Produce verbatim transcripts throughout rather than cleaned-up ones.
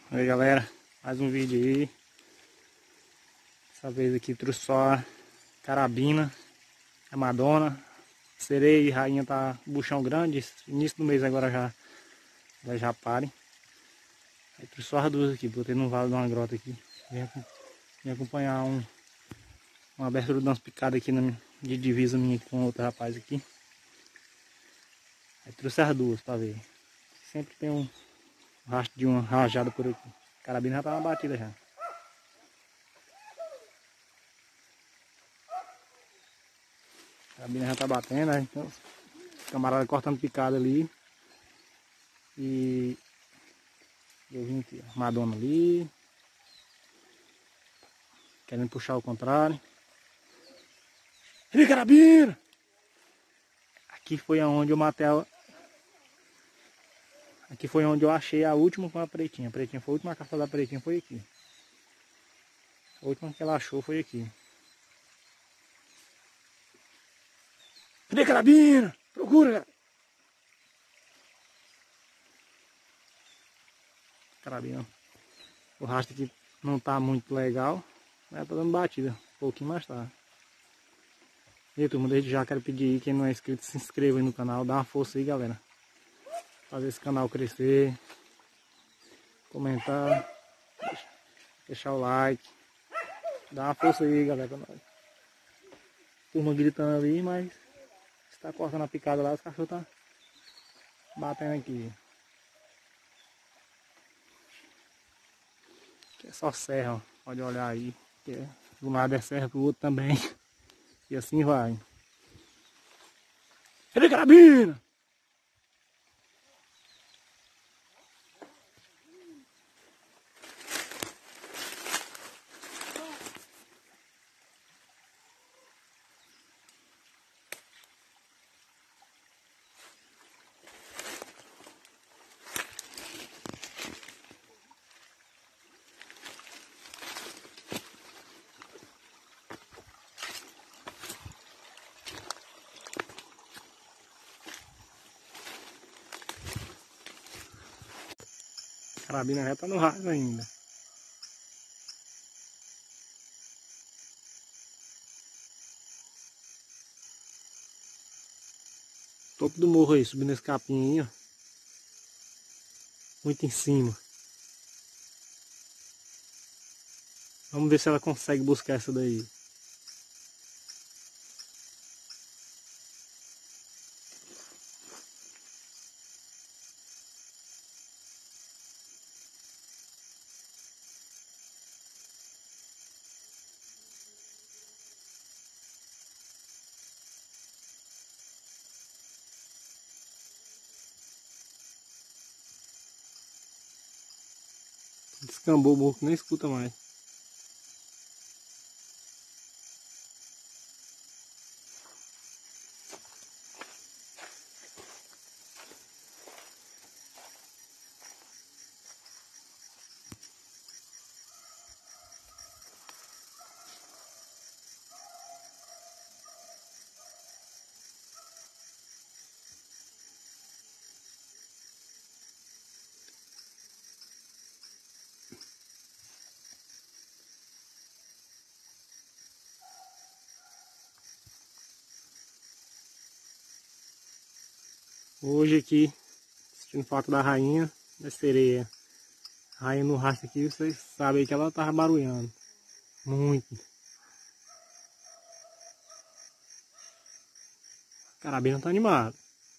Aí galera, mais um vídeo aí. Dessa vez aqui trouxe só a carabina, a Madonna, sereia e rainha tá buchão grande, início do mês agora já já, já parem. Aí trouxe só as duas aqui, botei no vale de uma grota aqui. Vim, vim acompanhar um, uma abertura de umas picadas aqui na, de divisa minha com outro rapaz aqui. Aí trouxe as duas pra ver. Sempre tem um rastro de uma rajada por aqui. A carabina já tá na batida já. A carabina já tá batendo, né? Então, camarada cortando picada ali. E eu vim aqui, ó, Madonna ali. Querendo puxar o contrário. Ele carabina! Aqui foi onde eu matei a... Aqui foi onde eu achei a última com a pretinha. A pretinha foi a última caça da pretinha, foi aqui. A última que ela achou foi aqui. Cadê carabina? Procura, cara! Carabina. O rastro aqui não tá muito legal. Mas tá dando batida. Um pouquinho mais tá. E aí, turma, desde já quero pedir aí, quem não é inscrito, se inscreva aí no canal. Dá uma força aí, galera. Fazer esse canal crescer. Comentar. Deixar o like. Dá uma força aí, galera, pra nós. Turma gritando ali, mas está cortando a picada lá, os cachorros tá batendo aqui. Aqui é só serra, ó. Pode olhar aí. Que é, de um lado é serra, pro outro também. E assim vai. Cadê carabina? A carabina já tá no raso ainda. Topo do morro aí, subindo esse capim aí, ó. Muito em cima. Vamos ver se ela consegue buscar essa daí. Descambou o morro que nem escuta mais. Hoje aqui, assistindo foto da rainha, da sereia. A rainha no rastro aqui, vocês sabem que ela tava barulhando. Muito. A carabina tá animada.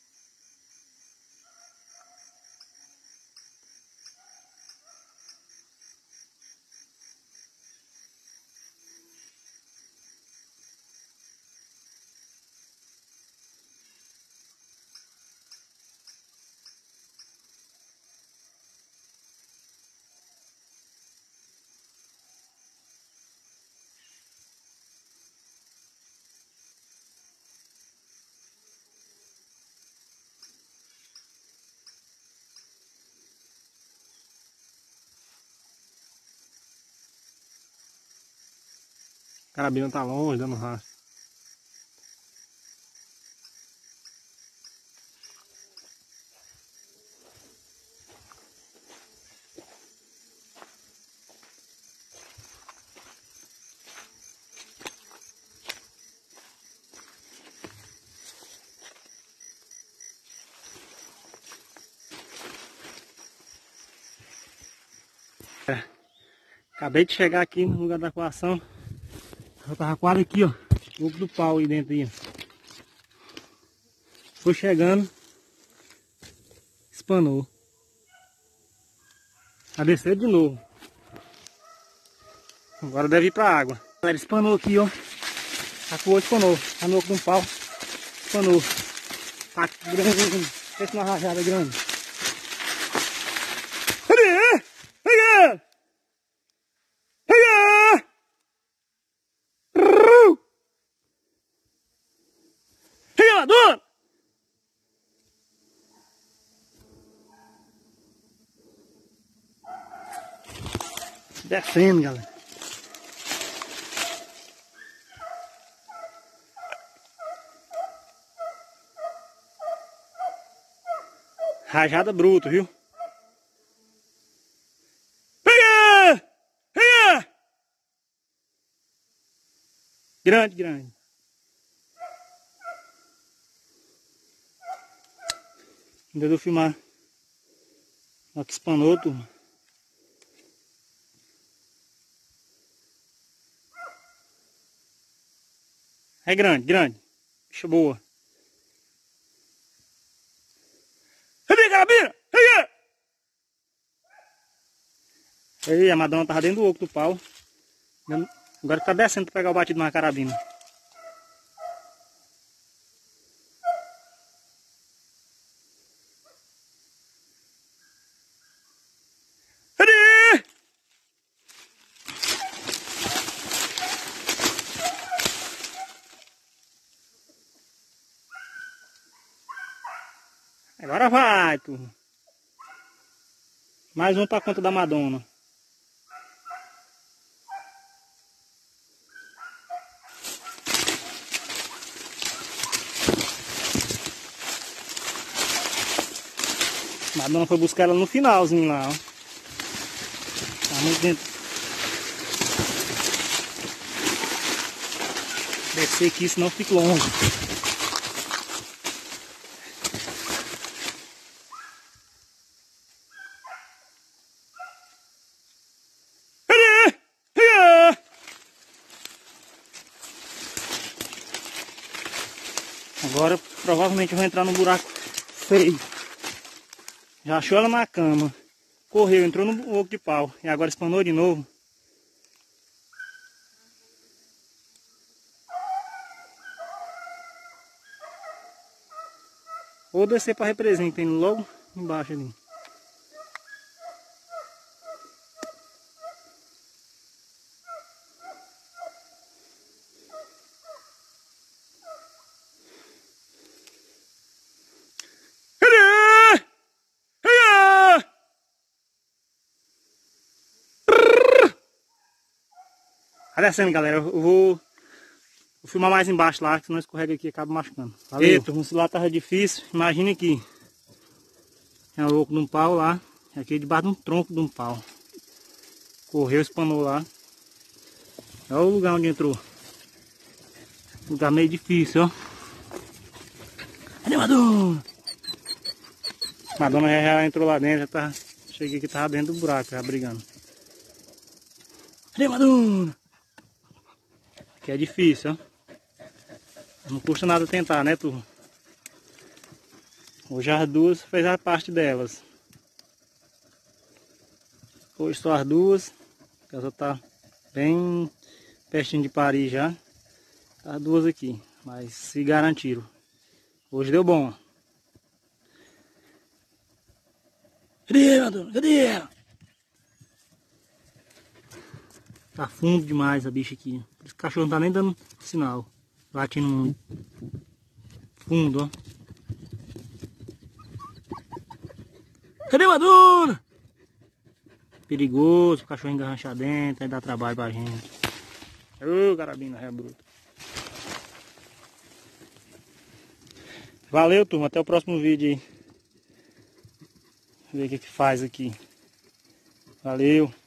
A carabina tá longe, dando rastro. Acabei de chegar aqui no lugar da coação. Eu tava quase aqui, ó. O oco do pau aí dentro aí, ó. Foi chegando. Espanou. A descer de novo. Agora deve ir pra água. Galera, espanou aqui, ó. Sacou, espanou. Tá no oco de um pau. Espanou. Tá grande. Fez uma rajada grande. Cadê? Pega! Pega! Pega lá, dona! Descendo, galera. Rajada bruta, viu? Pega! Pega! Grande, grande. Ainda deu filmar. Olha que espanou, turma. É grande, grande. Bicha boa. Cadê a carabina? Cadê? Aí, a madonna tava dentro do oco do pau. Agora tá descendo pra pegar o batido na carabina. Cadê? Agora vai, turma. Mais um pra conta da madonna. A madonna foi buscar ela no finalzinho lá, ó. Tá muito dentro. Descer aqui, senão fica longe. Agora provavelmente eu vou entrar num buraco feio. Já achou ela na cama. Correu, entrou no oco de pau. E agora espanou de novo. Vou descer para representa, tem logo embaixo ali. Tá descendo, galera. Eu vou, vou filmar mais embaixo lá, que senão escorrega aqui e acaba machucando. Valeu. Eita, se lá tava difícil, imagine aqui. Tem um oco de um pau lá, aqui debaixo de um tronco de um pau. Correu, espanou lá. Olha o lugar onde entrou. Lugar meio difícil, ó. Cadê a Madonna? Madonna já entrou lá dentro, já tá. Cheguei aqui, tava dentro do buraco, já brigando. Cadê a Madonna? Aqui é difícil, ó. Não custa nada tentar, né, turma? Hoje as duas fez a parte delas. Hoje só as duas. Ela tá bem pertinho de parir já. As duas aqui. Mas se garantiram. Hoje deu bom. Cadê, Madonna? Cadê ela? Tá fundo demais a bicha aqui. Por isso que o cachorro não tá nem dando sinal. Latindo muito. Fundo, ó. Cadê a Madonna? Perigoso, o cachorro engarranchar dentro, aí dá trabalho pra gente. Ô, carabina, é bruto. Valeu, turma. Até o próximo vídeo aí. Ver o que que faz aqui. Valeu.